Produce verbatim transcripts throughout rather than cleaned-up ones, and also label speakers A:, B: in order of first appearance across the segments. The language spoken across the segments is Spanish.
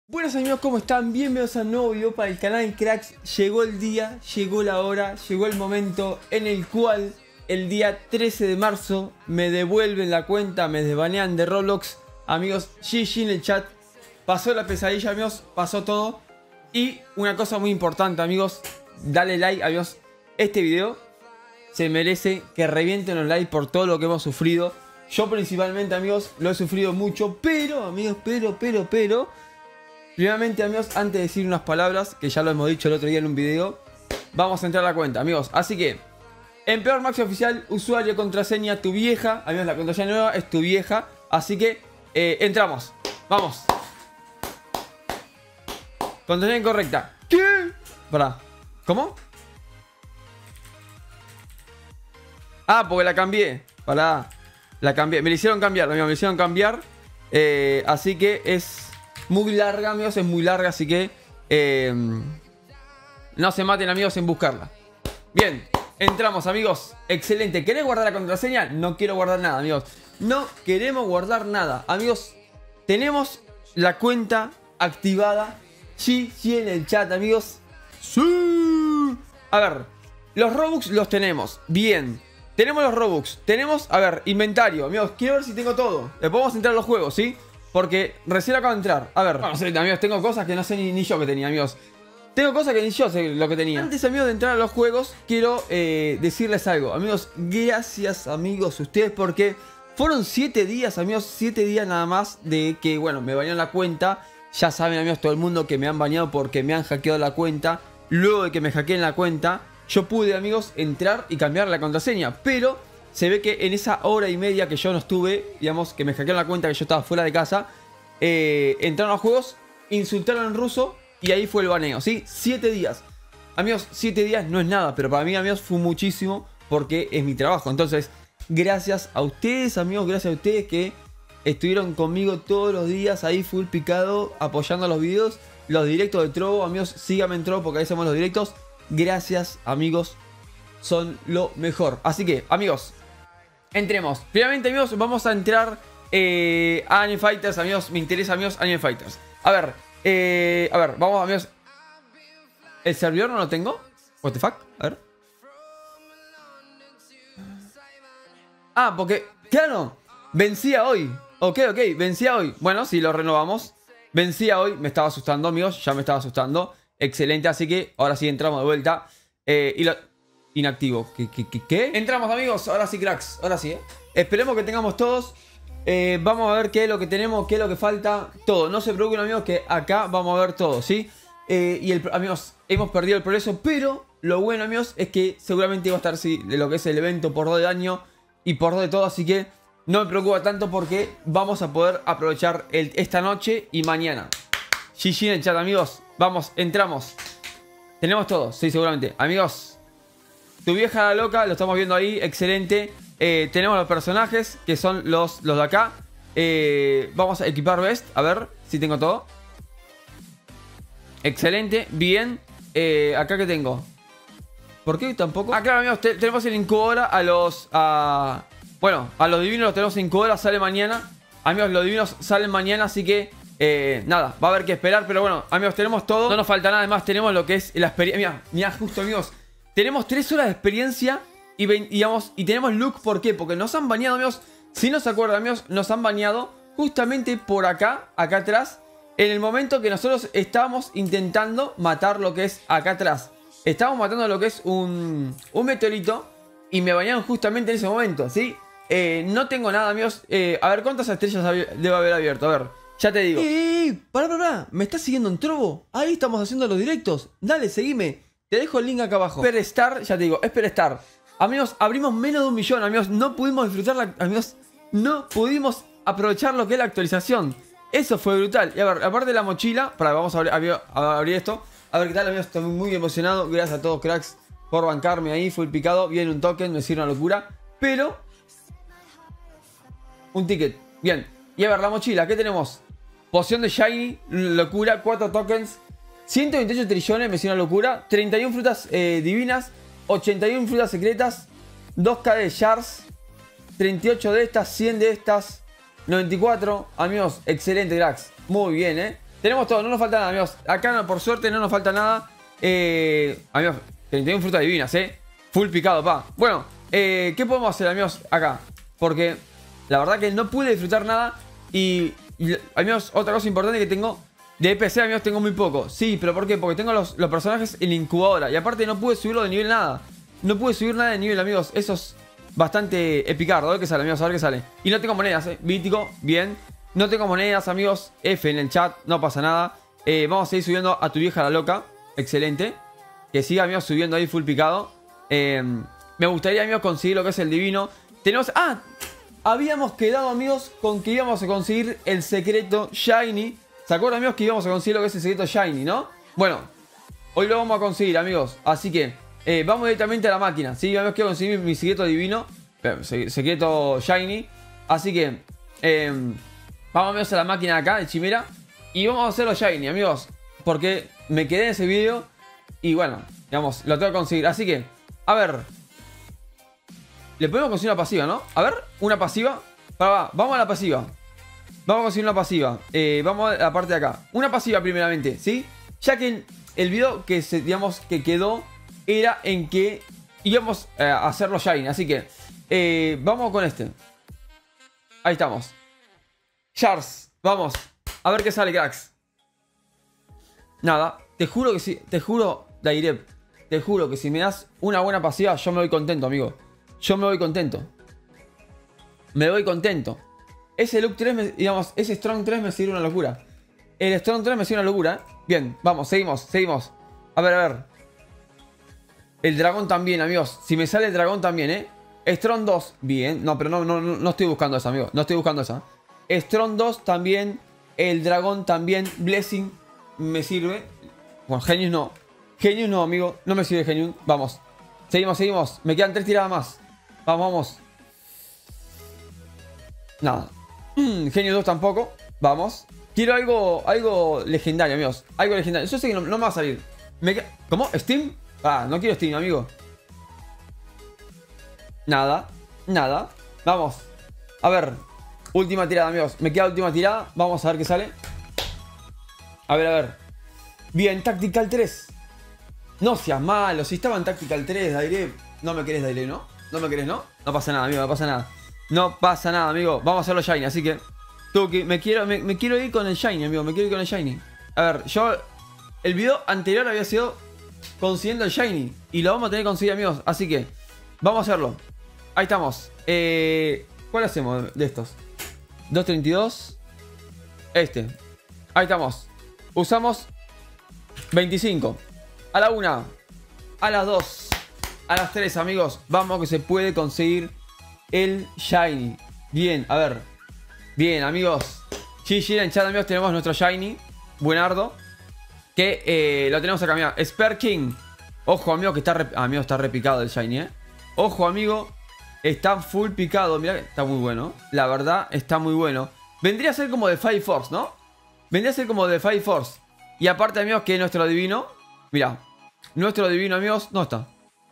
A: Buenos amigos, ¿cómo están? Bienvenidos a un nuevo video para el canal Cracks. Llegó el día, llegó la hora, llegó el momento en el cual el día trece de marzo me devuelven la cuenta, me desbanean de Roblox. Amigos, G G en el chat. Pasó la pesadilla, amigos, pasó todo. Y una cosa muy importante, amigos, dale like, amigos. Este video se merece que revienten los likes por todo lo que hemos sufrido. Yo principalmente, amigos, lo he sufrido mucho, pero, amigos, pero, pero, pero... Primeramente, amigos, antes de decir unas palabras, que ya lo hemos dicho el otro día en un video, vamos a entrar a la cuenta, amigos. Así que, en Peor Maxi Oficial, usuario, contraseña, tu vieja. Amigos, la contraseña nueva es tu vieja. Así que, eh, entramos. Vamos. Contraseña incorrecta. ¿Qué? Pará. ¿Cómo? Ah, porque la cambié. Pará. La cambié. Me la hicieron cambiar, amigos. Me la hicieron cambiar. Eh, así que es... muy larga, amigos, es muy larga, así que eh, no se maten, amigos, en buscarla. Bien, entramos, amigos. Excelente. ¿Querés guardar la contraseña? No quiero guardar nada, amigos. No queremos guardar nada. Amigos, tenemos la cuenta activada. Sí, sí, en el chat, amigos. Sí. A ver, los Robux los tenemos. Bien. Tenemos los Robux. Tenemos, a ver, inventario. Amigos, quiero ver si tengo todo. Le podemos entrar a los juegos, ¿sí? Porque recién acabo de entrar. A ver, no sé, amigos, tengo cosas que no sé ni, ni yo que tenía, amigos. Tengo cosas que ni yo sé lo que tenía. Antes, amigos, de entrar a los juegos, quiero eh, decirles algo. Amigos, gracias, amigos, ustedes, porque fueron siete días, amigos, siete días nada más de que, bueno, me bañaron la cuenta. Ya saben, amigos, todo el mundo que me han bañado porque me han hackeado la cuenta. Luego de que me hackeen la cuenta, yo pude, amigos, entrar y cambiar la contraseña. Pero... se ve que en esa hora y media que yo no estuve, digamos, que me hackearon la cuenta, que yo estaba fuera de casa, eh, entraron a los juegos, insultaron en ruso y ahí fue el baneo, ¿sí? Siete días. Amigos, siete días no es nada, pero para mí, amigos, fue muchísimo porque es mi trabajo. Entonces, gracias a ustedes, amigos, gracias a ustedes que estuvieron conmigo todos los días ahí full picado, apoyando los videos, los directos de Trovo. Amigos, síganme en Trovo porque ahí hacemos los directos. Gracias, amigos, son lo mejor. Así que, amigos, entremos. Primeramente, amigos, vamos a entrar eh, a Anime Fighters, amigos. Me interesa, amigos, Anime Fighters. A ver, eh, a ver, vamos, amigos. ¿El servidor no lo tengo? What the fuck? A ver. Ah, porque, claro, vencía hoy. Ok, ok, vencía hoy. Bueno, si lo renovamos. Vencía hoy, me estaba asustando, amigos. Ya me estaba asustando. Excelente, así que ahora sí entramos de vuelta. Eh, y lo... Inactivo. ¿Qué, qué, qué, qué? Entramos, amigos. Ahora sí, cracks. Ahora sí, ¿eh? Esperemos que tengamos todos. Eh, vamos a ver qué es lo que tenemos, qué es lo que falta. Todo. No se preocupen, amigos, que acá vamos a ver todo, ¿sí? Eh, y, el, amigos, hemos perdido el progreso. Pero lo bueno, amigos, es que seguramente va a estar, sí, de lo que es el evento por dos de daño y por dos de todo. Así que no me preocupa tanto porque vamos a poder aprovechar el, esta noche y mañana. G G en el chat, amigos. Vamos, entramos. Tenemos todo, sí, seguramente. Amigos... tu vieja loca, lo estamos viendo ahí, excelente. Eh, tenemos los personajes, que son los, los de acá. Eh, vamos a equipar Best, a ver si tengo todo. Excelente, bien. Eh, acá que tengo. ¿Por qué tampoco? Ah, claro, amigos, te, tenemos en incubadora a los... A, bueno, a los divinos los tenemos en incubadora, sale mañana. Amigos, los divinos salen mañana, así que... Eh, nada, va a haber que esperar, pero bueno, amigos, tenemos todo. No nos falta nada, además tenemos lo que es la experiencia. Mira, mira, justo, amigos. Tenemos tres horas de experiencia y, digamos, y tenemos look. ¿Por qué? Porque nos han bañado, amigos. Si no se acuerdan, amigos, nos han bañado justamente por acá, acá atrás. En el momento que nosotros estábamos intentando matar lo que es acá atrás. Estábamos matando lo que es un, un meteorito. Y me bañaron justamente en ese momento, ¿sí? Eh, no tengo nada, amigos. Eh, a ver, ¿cuántas estrellas debe haber abierto? A ver, ya te digo. ¡Eh, eh! ¡Pará, pará, pará! ¿Me estás siguiendo en Trovo? Ahí estamos haciendo los directos. Dale, seguime. Te dejo el link acá abajo. Esperestar, ya te digo, Esperestar. Amigos, abrimos menos de un millón, amigos. No pudimos disfrutar la... Amigos, no pudimos aprovechar lo que es la actualización. Eso fue brutal. Y a ver, aparte de la mochila... Para, vamos a abrir, a, a abrir esto. A ver qué tal, amigos. Estoy muy emocionado. Gracias a todos, cracks, por bancarme ahí. Fue el picado. Viene un token, me sirve una locura. Pero... un ticket. Bien. Y a ver, la mochila, ¿qué tenemos? Poción de Shiny, locura, cuatro tokens... ciento veintiocho trillones, me sigue una locura. treinta y una frutas eh, divinas. ochenta y una frutas secretas. dos K de shards. treinta y ocho de estas. cien de estas. noventa y cuatro. Amigos, excelente, cracks. Muy bien, eh. Tenemos todo, no nos falta nada, amigos. Acá, no, por suerte, no nos falta nada. Eh, amigos, treinta y una frutas divinas, eh. Full picado, pa. Bueno, eh, ¿qué podemos hacer, amigos, acá? Porque la verdad que no pude disfrutar nada. Y, y amigos, otra cosa importante que tengo. De P C, amigos, tengo muy poco. Sí, pero ¿por qué? Porque tengo los, los personajes en la incubadora. Y aparte no pude subirlo de nivel nada. No pude subir nada de nivel, amigos. Eso es bastante epicardo. A ver qué sale, amigos, a ver qué sale. Y no tengo monedas, eh. Vítico, bien. No tengo monedas, amigos. F en el chat, no pasa nada. Eh, vamos a seguir subiendo a tu vieja la loca. Excelente. Que siga, amigos, subiendo ahí full picado. Eh, me gustaría, amigos, conseguir lo que es el divino. Tenemos... Ah, habíamos quedado, amigos, con que íbamos a conseguir el secreto Shiny. ¿Se acuerdan, amigos, que íbamos a conseguir lo que es el secreto Shiny, no? Bueno, hoy lo vamos a conseguir, amigos. Así que eh, vamos directamente a la máquina. Sí, amigos, quiero conseguir mi secreto divino. Pero, secreto Shiny. Así que eh, vamos, amigos, a la máquina de acá, de Chimera. Y vamos a hacerlo Shiny, amigos. Porque me quedé en ese video. Y bueno, digamos, lo tengo que conseguir. Así que, a ver. Le podemos conseguir una pasiva, ¿no? A ver, una pasiva. Va, va, vamos a la pasiva. Vamos a conseguir una pasiva. Eh, vamos a la parte de acá. Una pasiva primeramente, ¿sí? Ya que el video que, se, digamos, que quedó era en que íbamos eh, a hacerlo Shiny. Así que eh, vamos con este. Ahí estamos. Charles, vamos. A ver qué sale, cracks. Nada. Te juro que si... Te juro, Dairep. Te juro que si me das una buena pasiva, yo me voy contento, amigo. Yo me voy contento. Me voy contento. Ese look tres, me, digamos, ese Strong tres me sirve una locura. El Strong tres me sirve una locura, ¿eh? Bien, vamos, seguimos, seguimos. A ver, a ver. El dragón también, amigos. Si me sale el dragón también, ¿eh? Strong dos, bien. No, pero no, no, no estoy buscando esa, amigo. No estoy buscando esa. Strong dos también. El dragón también. Blessing me sirve. Bueno, Genius no. Genius no, amigo. No me sirve Genius. Vamos. Seguimos, seguimos. Me quedan tres tiradas más. Vamos, vamos. Nada. Mm, Genius dos tampoco. Vamos. Quiero algo algo legendario, amigos. Algo legendario. Yo sé que no, no me va a salir. Me queda... ¿Cómo? ¿Steam? Ah, no quiero Steam, amigo. Nada. Nada. Vamos. A ver. Última tirada, amigos. Me queda última tirada. Vamos a ver qué sale. A ver, a ver. Bien, Tactical tres. No seas malo. Si estaba en Tactical tres, Daire. No me querés, Daire, ¿no? No me querés, ¿no? No pasa nada, amigo. No pasa nada. No pasa nada, amigo. Vamos a hacerlo Shiny, así que... Tuki, me quiero, me, me quiero ir con el Shiny, amigo. Me quiero ir con el Shiny. A ver, yo... El video anterior había sido consiguiendo el Shiny. Y lo vamos a tener que conseguir, amigos. Así que... Vamos a hacerlo. Ahí estamos. Eh, ¿Cuál hacemos de estos? doscientos treinta y dos. Este. Ahí estamos. Usamos veinticinco. A la una. A las dos. A las tres, amigos. Vamos que se puede conseguir el Shiny. Bien, a ver. Bien, amigos. G G en chat, amigos. Tenemos nuestro Shiny. Buenardo. Que eh, lo tenemos acá, mira. Spare King. Ojo, amigo, que está re... ah, amigo, está repicado el Shiny, eh. Ojo, amigo. Está full picado. Mira, está muy bueno. La verdad, está muy bueno. Vendría a ser como de Fire Force, ¿no? Vendría a ser como de Fire Force. Y aparte, amigos, que nuestro divino. Mira. Nuestro divino, amigos. ¿Dónde está?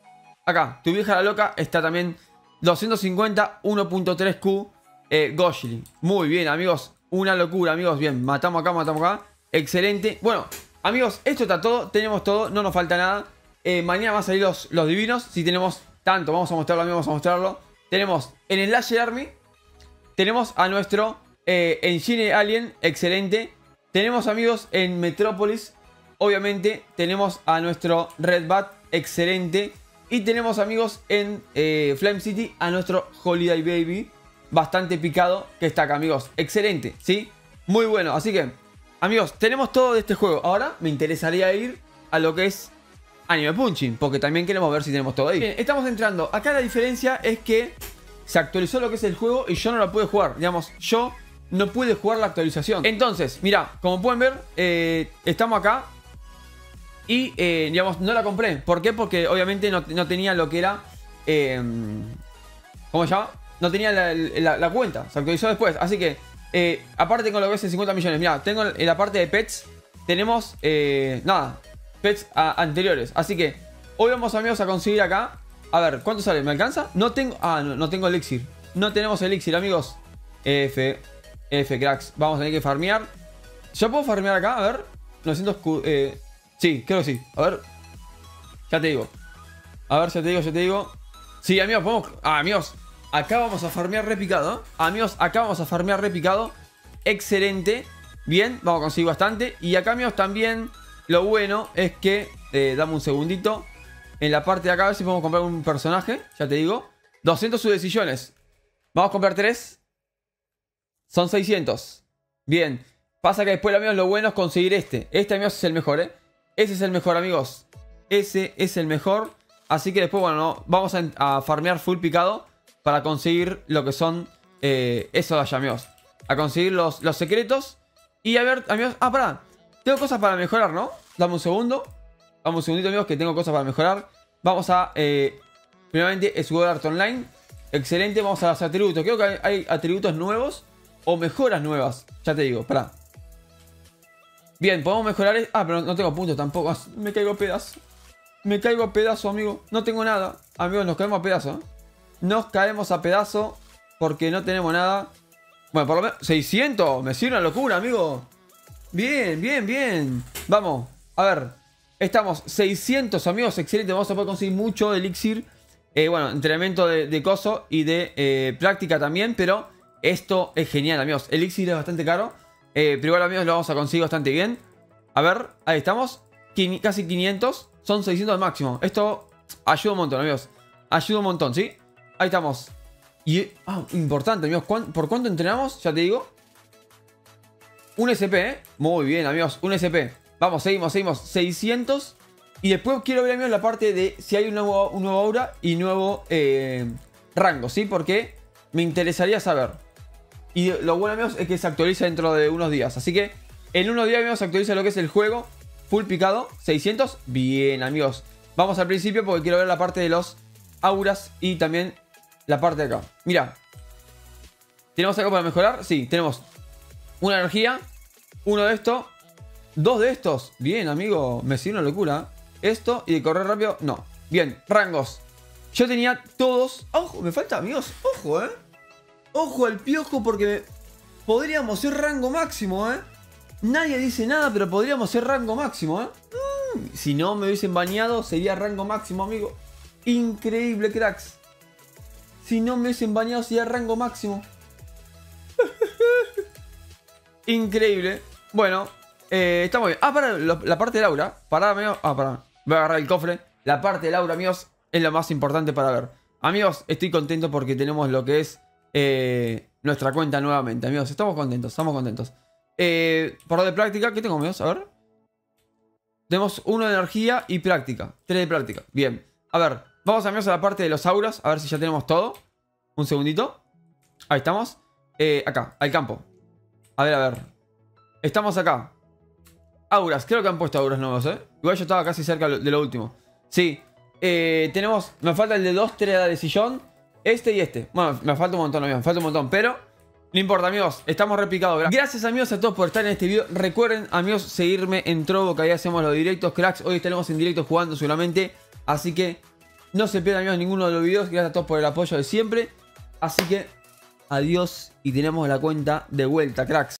A: Acá. Tu vieja la loca está también. doscientos cincuenta, uno punto tres Q. Eh, Goshley. Muy bien, amigos. Una locura, amigos. Bien. Matamos acá, matamos acá. Excelente. Bueno, amigos, esto está todo. Tenemos todo. No nos falta nada. Eh, mañana van a salir los, los divinos. Si tenemos tanto, vamos a mostrarlo, amigos. Vamos a mostrarlo. Tenemos en el Laser Army. Tenemos a nuestro eh, Engine Alien. Excelente. Tenemos, amigos, en Metrópolis. Obviamente, tenemos a nuestro Red Bat. Excelente. Y tenemos, amigos, en eh, Flame City a nuestro Holiday Baby. Bastante picado que está acá, amigos. Excelente, ¿sí? Muy bueno. Así que, amigos, tenemos todo de este juego. Ahora me interesaría ir a lo que es Anime Punching, porque también queremos ver si tenemos todo ahí. Bien, estamos entrando. Acá la diferencia es que se actualizó lo que es el juego y yo no lo pude jugar. Digamos, yo no pude jugar la actualización. Entonces, mira, como pueden ver, eh, estamos acá. Y, eh, digamos, no la compré. ¿Por qué? Porque obviamente no, no tenía lo que era... Eh, ¿Cómo se llama? No tenía la, la, la cuenta. Se actualizó después. Así que, eh, aparte con lo que es el cincuenta millones. Mira, tengo en la parte de pets. Tenemos, eh, nada, pets a, anteriores. Así que, hoy vamos, amigos, a conseguir acá. A ver, ¿cuánto sale? ¿Me alcanza? No tengo... Ah, no, no tengo elixir. No tenemos elixir, amigos. F, F, cracks. Vamos a tener que farmear. ¿Ya puedo farmear acá? A ver. novecientos... Eh, sí, creo que sí. A ver. Ya te digo. A ver, ya te digo, ya te digo. Sí, amigos, podemos... Ah, amigos. Acá vamos a farmear repicado, ¿eh? Amigos, acá vamos a farmear repicado. Excelente. Bien, vamos a conseguir bastante. Y acá, amigos, también lo bueno es que... Eh, dame un segundito. En la parte de acá, a ver si podemos comprar un personaje. Ya te digo. doscientos subdecisiones. Vamos a comprar tres. Son seiscientos. Bien. Pasa que después, amigos, lo bueno es conseguir este. Este, amigos, es el mejor, ¿eh? Ese es el mejor, amigos. Ese es el mejor. Así que después, bueno, vamos a, a farmear full picado para conseguir lo que son eh, eso de allá, amigos. A conseguir los, los secretos. Y a ver, amigos... Ah, pará. Tengo cosas para mejorar, ¿no? Dame un segundo. Dame un segundito, amigos, que tengo cosas para mejorar. Vamos a... Eh, primeramente, Sword Art Online. Excelente. Vamos a los atributos. Creo que hay, hay atributos nuevos o mejoras nuevas. Ya te digo, pará. Bien, podemos mejorar... Ah, pero no tengo puntos tampoco. Me caigo a pedazo. Me caigo a pedazo, amigo. No tengo nada. Amigos, nos caemos a pedazo, ¿eh? Nos caemos a pedazo porque no tenemos nada. Bueno, por lo menos... seiscientos. Me sirve una locura, amigo. Bien, bien, bien. Vamos. A ver. Estamos seiscientos, amigos. Excelente. Vamos a poder conseguir mucho elixir. Eh, bueno, entrenamiento de, de coso y de eh, práctica también. Pero esto es genial, amigos. Elixir es bastante caro. Eh, pero igual, amigos, lo vamos a conseguir bastante bien. A ver, ahí estamos. Quin casi quinientos. Son seiscientos al máximo. Esto ayuda un montón, amigos. Ayuda un montón, ¿sí? Ahí estamos. Y, ah, importante, amigos. ¿Por cuánto entrenamos? Ya te digo. Un S P, ¿eh? Muy bien, amigos. Un S P. Vamos, seguimos, seguimos. seiscientos. Y después quiero ver, amigos, la parte de si hay un nuevo, un nuevo aura y nuevo eh, rango, ¿sí? Porque me interesaría saber. Y lo bueno, amigos, es que se actualiza dentro de unos días. Así que en unos días, amigos, se actualiza lo que es el juego. Full picado. seiscientos. Bien, amigos. Vamos al principio porque quiero ver la parte de los auras y también la parte de acá. Mira. ¿Tenemos algo para mejorar? Sí, tenemos una energía. Uno de estos. Dos de estos. Bien, amigo. Me sigue una locura. Esto y de correr rápido. No. Bien, rangos. Yo tenía todos. Ojo, me falta, amigos. Ojo, eh. Ojo al piojo porque podríamos ser rango máximo, eh. Nadie dice nada, pero podríamos ser rango máximo, eh. Mm, si no me hubiesen bañado, sería rango máximo, amigo. Increíble, cracks. Si no me hubiesen bañado, sería rango máximo. Increíble. Bueno, eh, está muy bien. Ah, para lo, la parte del aura. Pará, amigos. Ah, pará. Voy a agarrar el cofre. La parte del aura, amigos, es lo más importante para ver. Amigos, estoy contento porque tenemos lo que es eh, nuestra cuenta nuevamente, amigos. Estamos contentos, estamos contentos. Eh, por lo de práctica, ¿qué tengo, amigos? A ver. Tenemos uno de energía y práctica. Tres de práctica. Bien. A ver, vamos, amigos, a la parte de los auras. A ver si ya tenemos todo. Un segundito. Ahí estamos. Eh, acá, al campo. A ver, a ver. Estamos acá. Auras, creo que han puesto auras nuevos, ¿eh? Igual yo estaba casi cerca de lo último. Sí. Eh, tenemos... Me falta el de dos, tres de sillón. Este y este. Bueno, me falta un montón, amigos. Me falta un montón, pero... No importa, amigos. Estamos repicados. Gracias, amigos, a todos por estar en este video. Recuerden, amigos, seguirme en Trovo, que ahí hacemos los directos, cracks. Hoy estaremos en directo jugando seguramente. Así que no se pierdan, amigos, ninguno de los videos. Gracias a todos por el apoyo de siempre. Así que... Adiós y tenemos la cuenta de vuelta, cracks.